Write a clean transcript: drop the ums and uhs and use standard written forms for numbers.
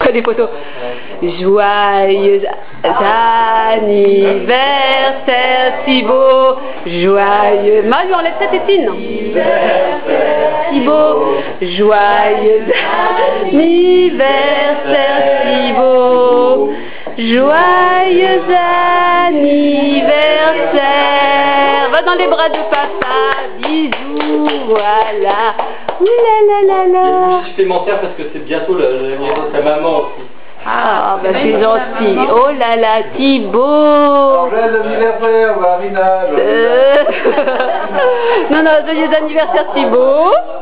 des photos. Joyeux anniversaire Thibaut, joyeux... Marie, enlève ta tétine. Thibaut, joyeux anniversaire Thibaut, joyeux anniversaire. Va dans les bras de papa, bisous, voilà. Ouh-là-là-là-là. Il y a une musique supplémentaire parce que c'est bientôt l'anniversaire de ta maman aussi. Ah, bah c'est gentil. Oh là là, Thibaut. Joyeux anniversaire, Marina. Non, non, joyeux anniversaire Thibaut.